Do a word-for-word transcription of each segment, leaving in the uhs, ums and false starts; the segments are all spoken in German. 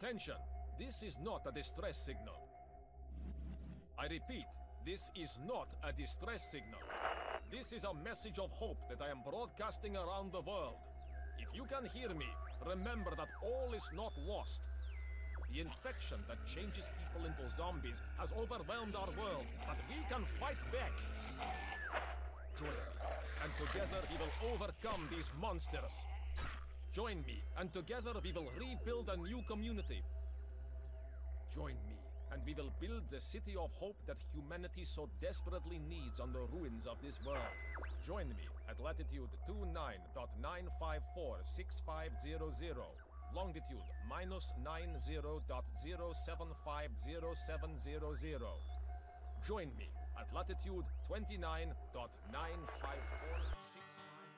Attention, this is not a distress signal. I repeat, this is not a distress signal. This is a message of hope that I am broadcasting around the world. If you can hear me, remember that all is not lost. The infection that changes people into zombies has overwhelmed our world, but we can fight back. Join me, and together we will overcome these monsters. Join me, and together we will rebuild a new community. Join me, and we will build the city of hope that humanity so desperately needs on the ruins of this world. Join me at latitude two nine dot nine five four six five zero zero, longitude minus nine zero dot zero seven five zero seven zero zero. Join me at latitude twenty-nine dot nine five four six five.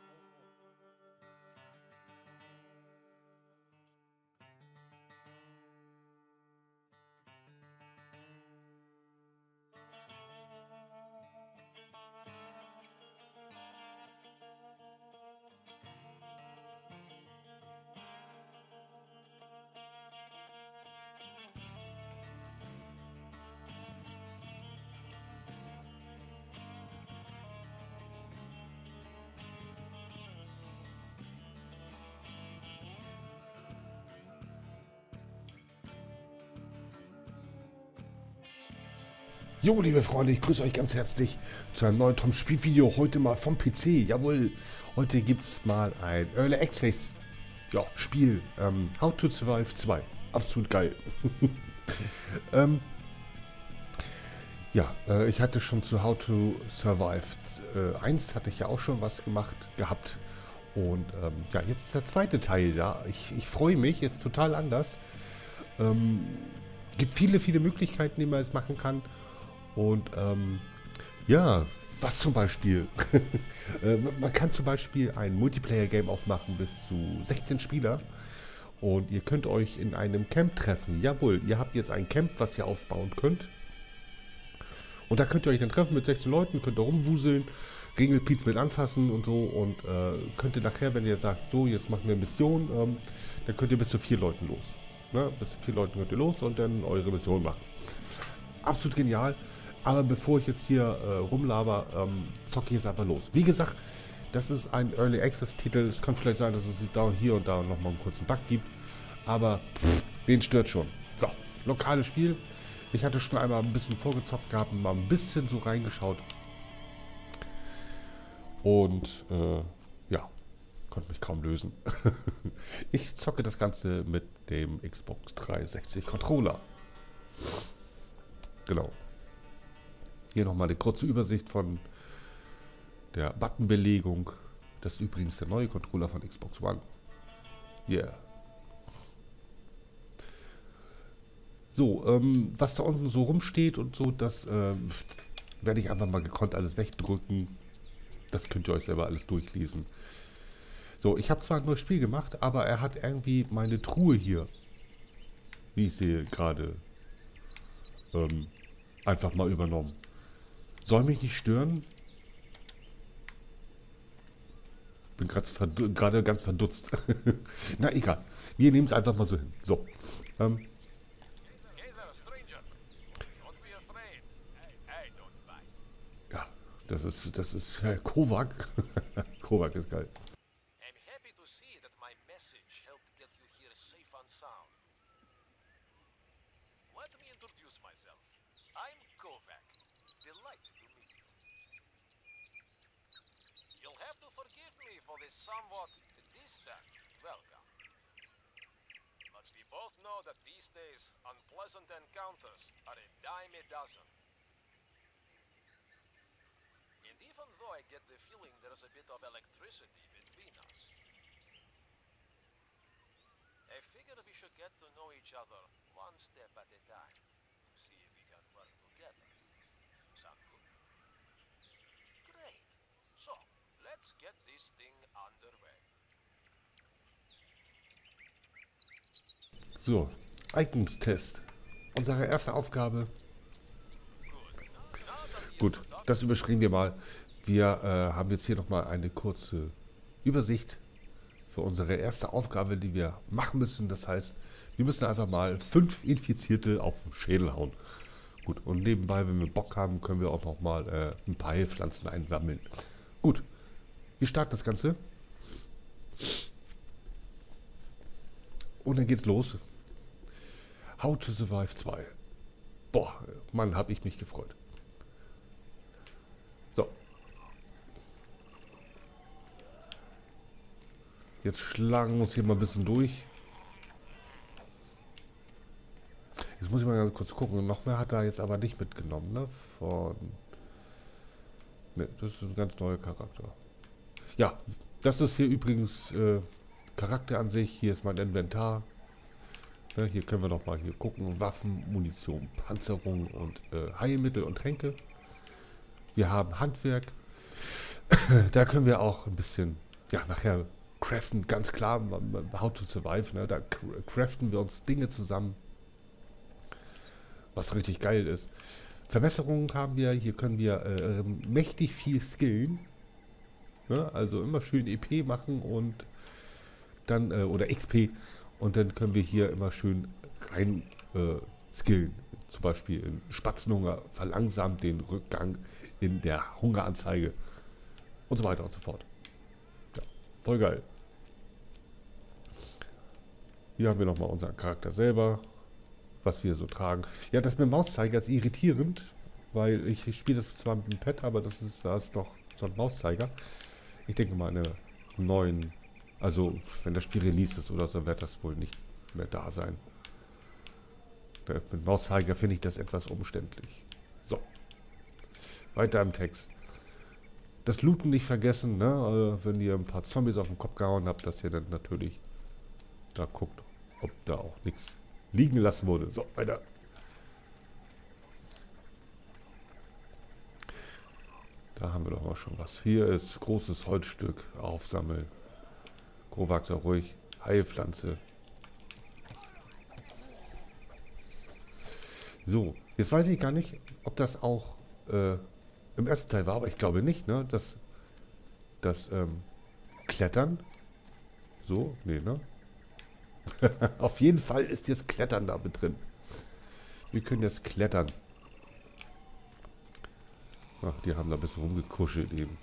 Jo, liebe Freunde, ich grüße euch ganz herzlich zu einem neuen Tom-Spielvideo. Heute mal vom P C. Jawohl, heute gibt es mal ein Early Access ja, Spiel. Ähm, How to Survive zwei. Absolut geil. ähm, ja, äh, ich hatte schon zu How to Survive äh, eins, hatte ich ja auch schon was gemacht gehabt. Und ähm, ja, jetzt ist der zweite Teil da. Ich, ich freue mich, jetzt total anders. Ähm, gibt viele, viele Möglichkeiten, die man jetzt machen kann. Und ähm, ja, was zum Beispiel? äh, man kann zum Beispiel ein Multiplayer-Game aufmachen bis zu sechzehn Spieler. Und ihr könnt euch in einem Camp treffen. Jawohl, ihr habt jetzt ein Camp, was ihr aufbauen könnt. Und da könnt ihr euch dann treffen mit sechzehn Leuten, könnt ihr rumwuseln, Ringelpiez mit anfassen und so. Und äh, könnt ihr nachher, wenn ihr sagt, so, jetzt machen wir eine Mission, ähm, dann könnt ihr bis zu vier Leuten los. Ne? Bis zu vier Leuten könnt ihr los und dann eure Mission machen. Absolut genial. Aber bevor ich jetzt hier äh, rumlaber, ähm, zocke ich jetzt einfach los. Wie gesagt, das ist ein Early Access Titel. Es kann vielleicht sein, dass es da hier und da nochmal einen kurzen Bug gibt. Aber pff, wen stört schon? So, lokales Spiel. Ich hatte schon einmal ein bisschen vorgezockt gehabt und mal ein bisschen so reingeschaut. Und äh, ja, konnte mich kaum lösen. Ich zocke das Ganze mit dem Xbox dreihundertsechzig Controller. Genau. Hier nochmal eine kurze Übersicht von der Buttonbelegung. Das ist übrigens der neue Controller von Xbox One. Yeah. So, ähm, was da unten so rumsteht und so, das äh, werde ich einfach mal gekonnt alles wegdrücken. Das könnt ihr euch selber alles durchlesen. So, ich habe zwar ein neues Spiel gemacht, aber er hat irgendwie meine Truhe hier, wie ich sehe, gerade ähm, einfach mal übernommen. Soll mich nicht stören. Bin gerade ganz verdutzt. Na egal. Wir nehmen es einfach mal so hin. So. Ähm. Ja, das ist, das ist äh, Kovac. Kovac ist geil. I'm Kovac. Delighted to meet you. You'll have to forgive me for this somewhat distant welcome. But we both know that these days, unpleasant encounters are a dime a dozen. And even though I get the feeling there's a bit of electricity between us, I figure we should get to know each other one step at a time. See if we can work together. Sound good? Great. So, let's get this thing underway. So, Eignungstest. Unsere erste Aufgabe. Gut, das überspringen wir mal. Wir äh, haben jetzt hier nochmal eine kurze Übersicht für unsere erste Aufgabe, die wir machen müssen. Das heißt, wir müssen einfach mal fünf Infizierte auf den Schädel hauen. Gut, und nebenbei, wenn wir Bock haben, können wir auch noch mal äh, ein paar Heilpflanzen einsammeln. Gut, wir starten das Ganze. Und dann geht's los. How to Survive zwei. Boah, Mann, hab ich mich gefreut. So. Jetzt schlagen wir uns hier mal ein bisschen durch. Jetzt muss ich mal ganz kurz gucken. Noch mehr hat er jetzt aber nicht mitgenommen, ne? Von... Ne, das ist ein ganz neuer Charakter. Ja, das ist hier übrigens äh, Charakter an sich. Hier ist mein Inventar. Ne, hier können wir noch mal hier gucken. Waffen, Munition, Panzerung und äh, Heilmittel und Tränke. Wir haben Handwerk. Da können wir auch ein bisschen, ja, nachher craften, ganz klar, How to Survive, ne? Da craften wir uns Dinge zusammen, was richtig geil ist. Verbesserungen haben wir, hier können wir äh, mächtig viel skillen, ne? Also immer schön E P machen und dann, äh, oder X P, und dann können wir hier immer schön rein äh, skillen. Zum Beispiel in Spatzenhunger verlangsamt den Rückgang in der Hungeranzeige und so weiter und so fort. Ja, voll geil. Hier haben wir nochmal unseren Charakter selber, was wir so tragen. Ja, das mit dem Mauszeiger ist irritierend, weil ich, ich spiele das zwar mit dem Pad, aber das ist, da ist noch so ein Mauszeiger. Ich denke mal, eine neuen, also wenn das Spiel Release ist oder so, wird das wohl nicht mehr da sein. Mit Mauszeiger finde ich das etwas umständlich. So. Weiter im Text. Das Looten nicht vergessen, ne? Wenn ihr ein paar Zombies auf den Kopf gehauen habt, dass ihr dann natürlich da guckt, ob da auch nichts liegen gelassen wurde. So, weiter. Da haben wir doch mal schon was. Hier ist großes Holzstück aufsammeln. Kovaxer ruhig. Heilpflanze. So, jetzt weiß ich gar nicht, ob das auch äh, im ersten Teil war, aber ich glaube nicht, ne? Das, das ähm, Klettern. So, nee, ne? Auf jeden Fall ist jetzt Klettern da mit drin. Wir können jetzt klettern. Ach, die haben da ein bisschen rumgekuschelt eben.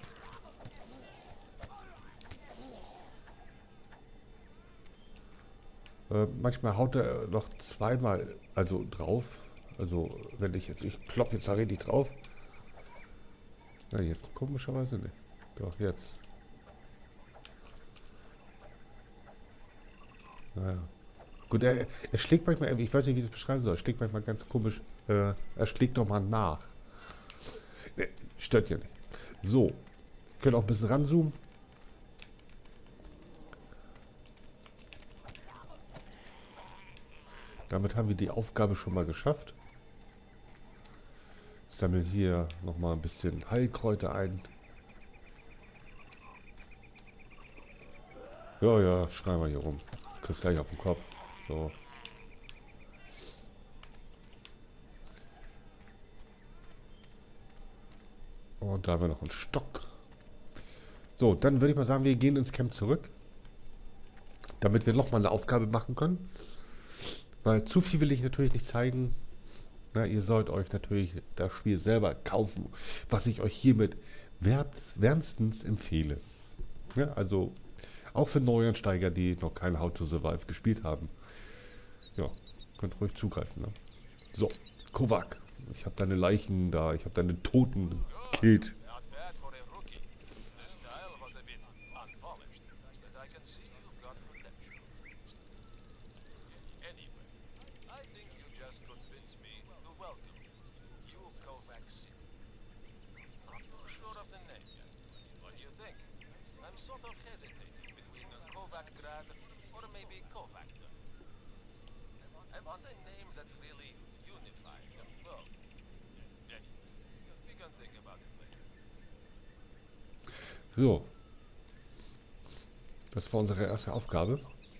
Äh, manchmal haut er noch zweimal also drauf. Also wenn ich jetzt, ich klopp jetzt da richtig drauf. Na, jetzt komischerweise nicht. Doch, jetzt. Naja. Gut, er, er schlägt manchmal, ich weiß nicht, wie ich das beschreiben soll, er schlägt manchmal ganz komisch, äh, er schlägt nochmal nach. Ne, stört ja nicht. So, wir können auch ein bisschen ranzoomen. Damit haben wir die Aufgabe schon mal geschafft. Sammeln hier nochmal ein bisschen Heilkräuter ein. Ja, ja, schreiben wir hier rum. Kriegst gleich auf den Kopf. So. Und da haben wir noch einen Stock. So, dann würde ich mal sagen, wir gehen ins Camp zurück. Damit wir nochmal eine Aufgabe machen können. Weil zu viel will ich natürlich nicht zeigen. Na, ihr sollt euch natürlich das Spiel selber kaufen. Was ich euch hiermit wärmstens empfehle. Ja, also auch für Neueinsteiger, die noch kein How to Survive gespielt haben. Ja, könnt ruhig zugreifen. Ne? So, Kovac. Ich habe deine Leichen da, ich habe deine Toten gekillt. So. Das war unsere erste Aufgabe.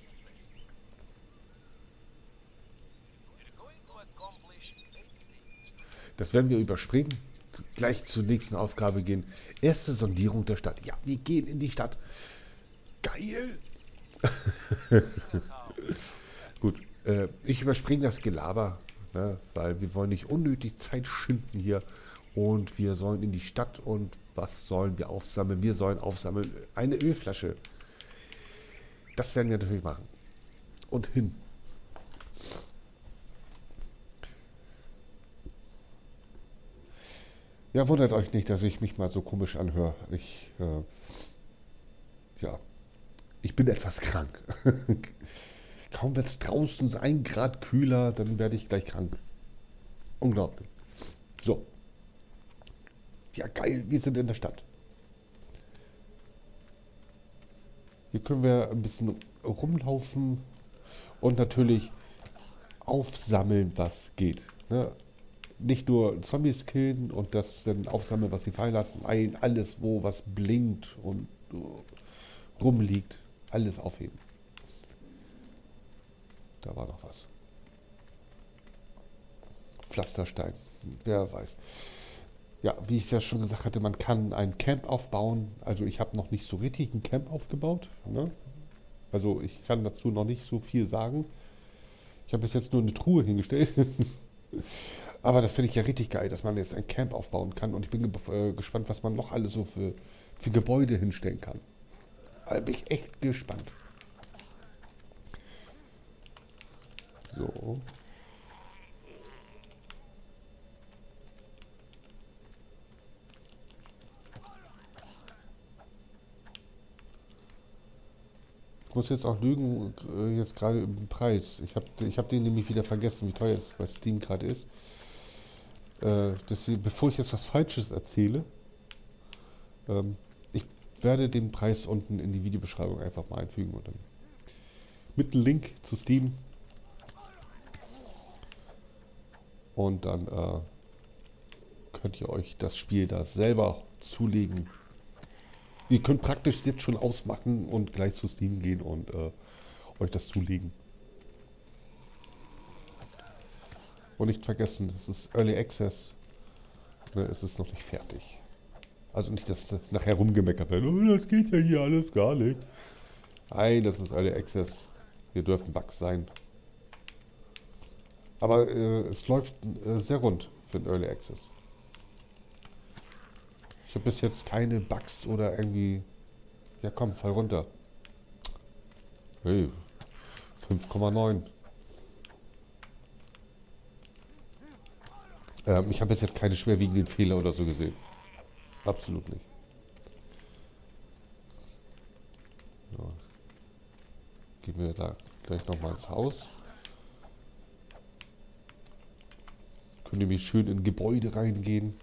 Das werden wir überspringen. Gleich zur nächsten Aufgabe gehen. Erste Sondierung der Stadt. Ja, wir gehen in die Stadt. Geil. Gut, äh, ich überspringe das Gelaber, ne, weil wir wollen nicht unnötig Zeit schinden hier. Und wir sollen in die Stadt und was sollen wir aufsammeln? Wir sollen aufsammeln eine Ölflasche. Das werden wir natürlich machen. Und hin. Ja, wundert euch nicht, dass ich mich mal so komisch anhöre. Ich, äh, ja, ich bin etwas krank. Kaum wird es draußen ein Grad kühler, dann werde ich gleich krank. Unglaublich. So. Ja, geil, wir sind in der Stadt. Hier können wir ein bisschen rumlaufen und natürlich aufsammeln, was geht. Ne? Nicht nur Zombies killen und das dann aufsammeln, was sie fallen lassen. Nein, alles, wo was blinkt und rumliegt, alles aufheben. Da war noch was. Pflasterstein, wer weiß. Ja, wie ich ja schon gesagt hatte, man kann ein Camp aufbauen. Also ich habe noch nicht so richtig ein Camp aufgebaut. Ne? Also ich kann dazu noch nicht so viel sagen. Ich habe bis jetzt nur eine Truhe hingestellt. Aber das finde ich ja richtig geil, dass man jetzt ein Camp aufbauen kann. Und ich bin äh, gespannt, was man noch alles so für, für Gebäude hinstellen kann. Da bin ich echt gespannt. So. Ich muss jetzt auch lügen, äh, jetzt gerade im Preis. Ich habe ich hab den nämlich wieder vergessen, wie teuer es bei Steam gerade ist. Äh, deswegen, bevor ich jetzt was Falsches erzähle, ähm, ich werde den Preis unten in die Videobeschreibung einfach mal einfügen und dann mit einem Link zu Steam. Und dann äh, könnt ihr euch das Spiel da selber zulegen. Ihr könnt praktisch jetzt schon ausmachen und gleich zu Steam gehen und äh, euch das zulegen. Und nicht vergessen, es ist Early Access. Ne, es ist noch nicht fertig. Also nicht, dass das nachher rumgemeckert wird. Oh, das geht ja hier alles gar nicht. Nein, das ist Early Access. Hier dürfen Bugs sein. Aber äh, es läuft äh, sehr rund für den Early Access. Ich habe bis jetzt keine Bugs oder irgendwie... Ja komm, fall runter. Hey, fünf Komma neun. Ähm, ich habe bis jetzt keine schwerwiegenden Fehler oder so gesehen. Absolut nicht. So. Gehen wir da gleich nochmal ins Haus. Können nämlich schön in Gebäude reingehen.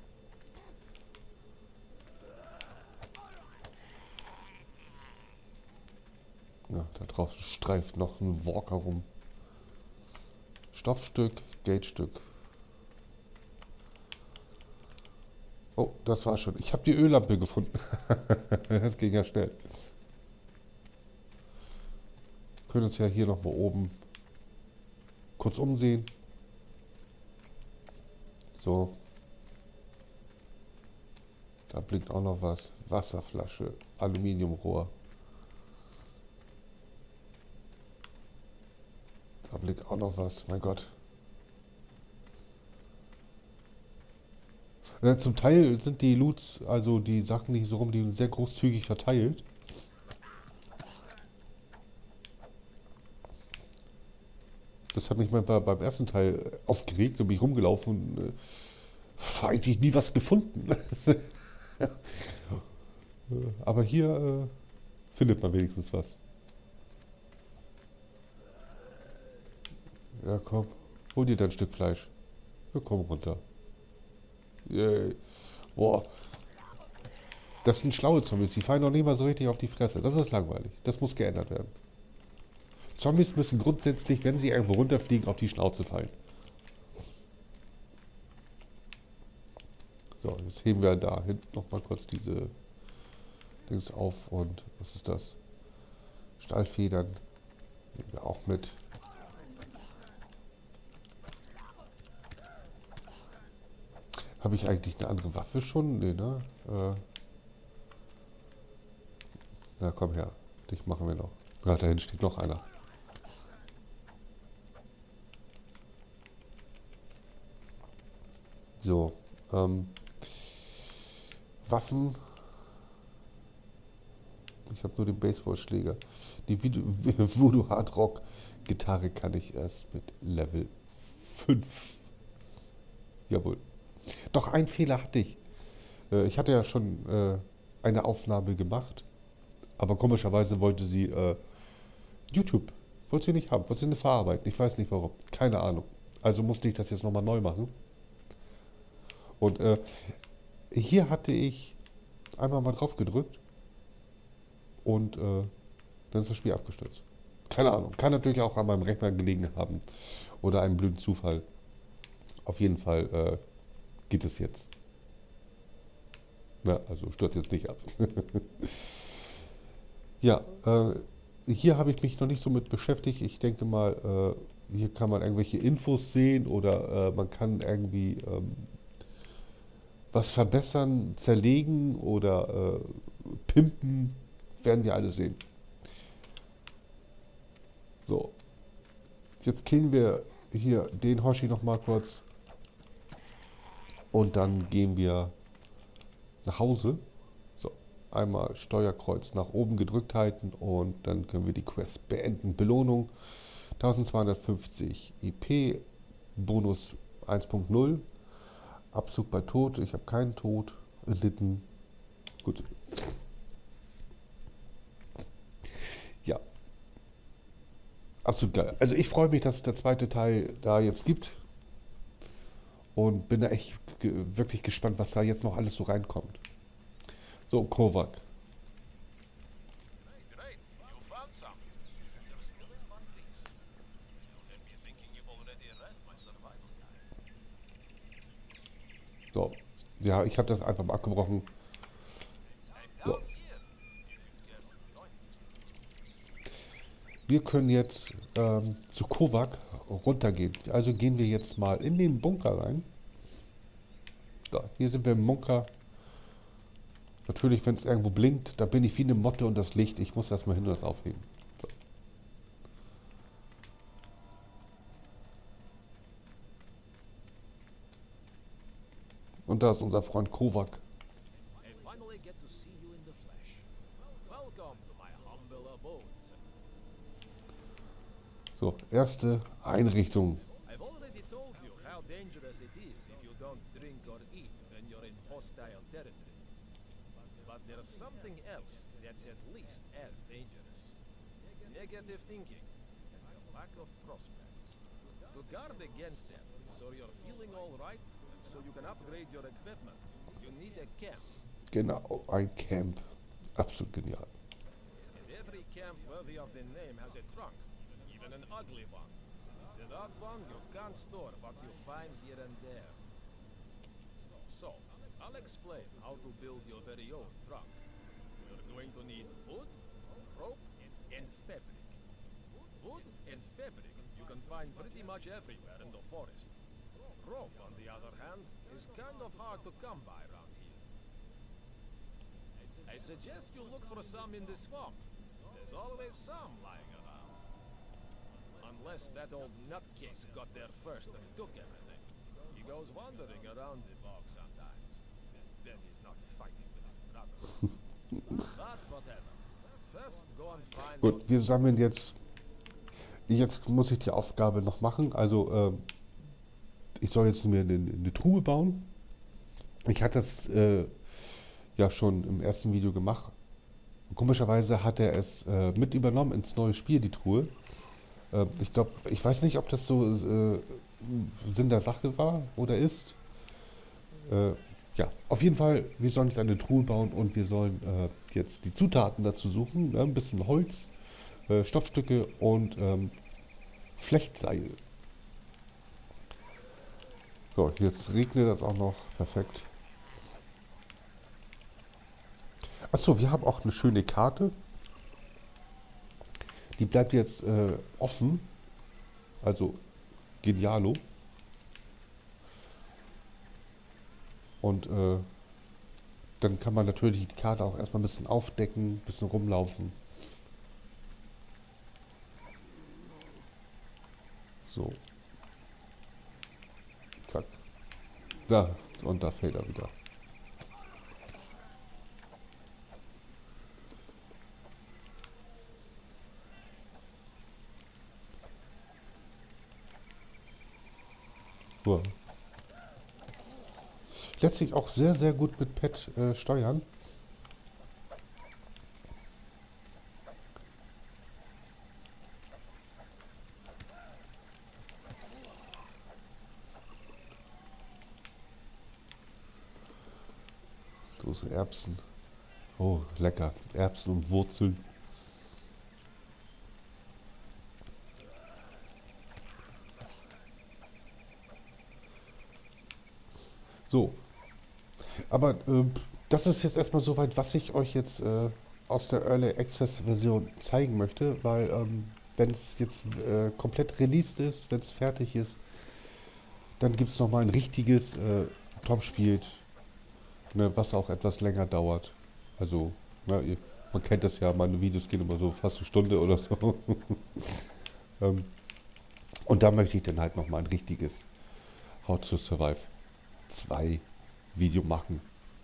Ja, da draußen streift noch ein Walker rum. Stoffstück, Geldstück. Oh, das war schon. Ich habe die Öllampe gefunden. Das ging ja schnell. Wir können uns ja hier noch mal oben kurz umsehen. So. Da blinkt auch noch was. Wasserflasche, Aluminiumrohr. Da blinkt auch noch was. Mein Gott. Ja, zum Teil sind die Loots, also die Sachen, die hier so rumliegen, sehr großzügig verteilt. Das hat mich mal bei, beim ersten Teil aufgeregt und bin ich rumgelaufen und äh, eigentlich nie was gefunden. Aber hier äh, findet man wenigstens was. Ja, komm, hol dir dein Stück Fleisch. Ja, komm runter. Yay. Boah. Das sind schlaue Zombies, die fallen noch nicht mal so richtig auf die Fresse. Das ist langweilig. Das muss geändert werden. Zombies müssen grundsätzlich, wenn sie irgendwo runterfliegen, auf die Schnauze fallen. So, jetzt heben wir da hinten nochmal kurz diese Dings auf und was ist das? Stahlfedern nehmen wir auch mit. Habe ich eigentlich eine andere Waffe schon? Nee, ne? Äh Na, komm her. Dich machen wir noch. Ja, da hinten steht noch einer. So, ähm, Waffen. Ich habe nur den Baseballschläger. Die Voodoo Hard Rock Gitarre kann ich erst mit Level fünf. Jawohl. Doch, einen Fehler hatte ich. Äh, ich hatte ja schon äh, eine Aufnahme gemacht, aber komischerweise wollte sie äh, YouTube. Wollte sie nicht haben, wollte sie nicht verarbeiten. Ich weiß nicht warum. Keine Ahnung. Also musste ich das jetzt nochmal neu machen. Und äh, hier hatte ich einmal mal drauf gedrückt und äh, dann ist das Spiel abgestürzt. Keine Ahnung. Kann natürlich auch an meinem Rechner gelegen haben oder einem blöden Zufall. Auf jeden Fall äh, geht es jetzt. Ja, also stört jetzt nicht ab. Ja, äh, hier habe ich mich noch nicht so mit beschäftigt. Ich denke mal, äh, hier kann man irgendwelche Infos sehen oder äh, man kann irgendwie ähm, was verbessern, zerlegen oder äh, pimpen. Werden wir alle sehen. So. Jetzt killen wir hier den Hoshi noch mal kurz. Und dann gehen wir nach Hause. So, einmal Steuerkreuz nach oben gedrückt halten und dann können wir die Quest beenden. Belohnung eintausendzweihundertfünfzig I P, Bonus eins Punkt null, Abzug bei Tod. Ich habe keinen Tod erlitten. Gut. Ja. Absolut geil. Also ich freue mich, dass es der zweite Teil da jetzt gibt. Und bin da echt ge wirklich gespannt, was da jetzt noch alles so reinkommt. So, Kovac. So, ja, ich habe das einfach mal abgebrochen. So. Wir können jetzt ähm, zu Kovac runtergehen. Also gehen wir jetzt mal in den Bunker rein. So, hier sind wir im Bunker. Natürlich, wenn es irgendwo blinkt, da bin ich wie eine Motte und das Licht. Ich muss erstmal hin und das aufheben. So. Und da ist unser Freund Kovac. So, erste Einrichtung. Negative thinking and lack of prospects. To guard against them, so you're feeling all right, and so you can upgrade your equipment, you need a camp. Genau, ein Camp. Absolut genial. And every camp worthy of the name has a trunk, even an ugly one. Without one, you can't store what you find here and there. So, I'll explain how to build your very own trunk. You're going to need wood, rope, and fabric. Wood and fabric you can find pretty much everywhere in the forest. Rope, on the other hand, is kind of hard to come by around here. I suggest you look for some in the swamp. There's always some lying around. Unless that old nutcase got there first and took everything. He goes wandering around the bog sometimes. And then he's not fighting with his brothers. But whatever. First, go and find. Gut, wir sammeln jetzt. Jetzt muss ich die Aufgabe noch machen. Also, äh, ich soll jetzt mir eine, eine Truhe bauen. Ich hatte das äh, ja schon im ersten Video gemacht. Komischerweise hat er es äh, mit übernommen ins neue Spiel, die Truhe. Äh, ich glaube, ich weiß nicht, ob das so äh, Sinn der Sache war oder ist. Äh, ja, auf jeden Fall, wir sollen jetzt eine Truhe bauen und wir sollen äh, jetzt die Zutaten dazu suchen. Ne? Ein bisschen Holz, äh, Stoffstücke und ähm, Flechtseil. So, jetzt regnet das auch noch. Perfekt. Achso, wir haben auch eine schöne Karte. Die bleibt jetzt äh, offen. Also genialo. Und äh, dann kann man natürlich die Karte auch erstmal ein bisschen aufdecken, ein bisschen rumlaufen. So. Zack. Da, und da fällt er wieder. Wow. Lässt sich auch sehr, sehr gut mit Pad äh, steuern. Große Erbsen. Oh, lecker. Erbsen und Wurzeln. So. Aber äh, das ist jetzt erstmal soweit, was ich euch jetzt äh, aus der Early Access Version zeigen möchte, weil ähm, wenn es jetzt äh, komplett released ist, wenn es fertig ist, dann gibt es nochmal ein richtiges äh, Tom spielt, ne, was auch etwas länger dauert. Also, ne, ihr, man kennt das ja, meine Videos gehen immer so fast eine Stunde oder so. ähm, und da möchte ich dann halt nochmal ein richtiges How to Survive zwei Video machen.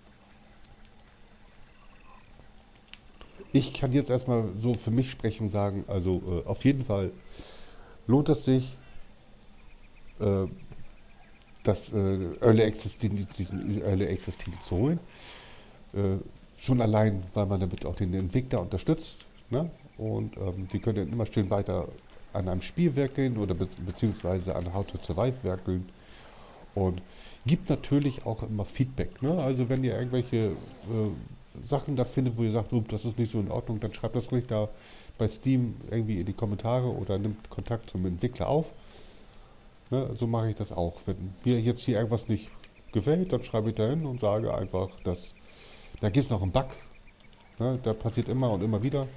Ich kann jetzt erstmal so für mich sprechen und sagen, also äh, auf jeden Fall lohnt es sich, äh, das äh, Early Access, diesen Early Access Titel zu holen. Äh, schon allein, weil man damit auch den Entwickler unterstützt. Ne? Und ähm, die können dann immer schön weiter an einem Spiel werkeln oder be beziehungsweise an How to Survive werkeln. Und gibt natürlich auch immer Feedback. Ne? Also wenn ihr irgendwelche äh, Sachen da findet, wo ihr sagt, oh, das ist nicht so in Ordnung, dann schreibt das ruhig da bei Steam irgendwie in die Kommentare oder nimmt Kontakt zum Entwickler auf. Ne? So mache ich das auch. Wenn mir jetzt hier irgendwas nicht gefällt, dann schreibe ich da hin und sage einfach, dass da gibt es noch einen Bug. Ne? Der passiert immer und immer wieder.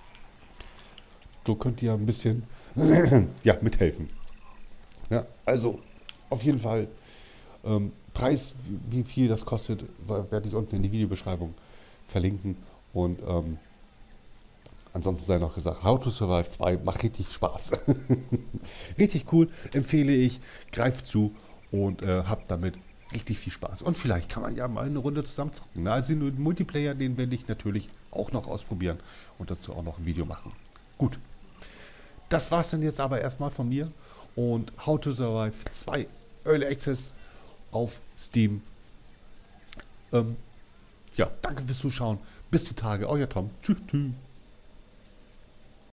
So könnt ihr ein bisschen ja, mithelfen. Ja, also auf jeden Fall ähm, Preis, wie viel das kostet, werde ich unten in die Videobeschreibung verlinken. Und ähm, ansonsten sei noch gesagt, How to Survive zwei macht richtig Spaß. Richtig cool, empfehle ich, greift zu und äh, habt damit richtig viel Spaß. Und vielleicht kann man ja mal eine Runde zusammen zocken. Na, also den Multiplayer, den werde ich natürlich auch noch ausprobieren und dazu auch noch ein Video machen. Gut, das war es dann jetzt aber erstmal von mir und How to Survive zwei Early Access auf Steam. Ähm, ja, danke fürs Zuschauen. Bis die Tage. Euer Tom. Tschüss. tschüss.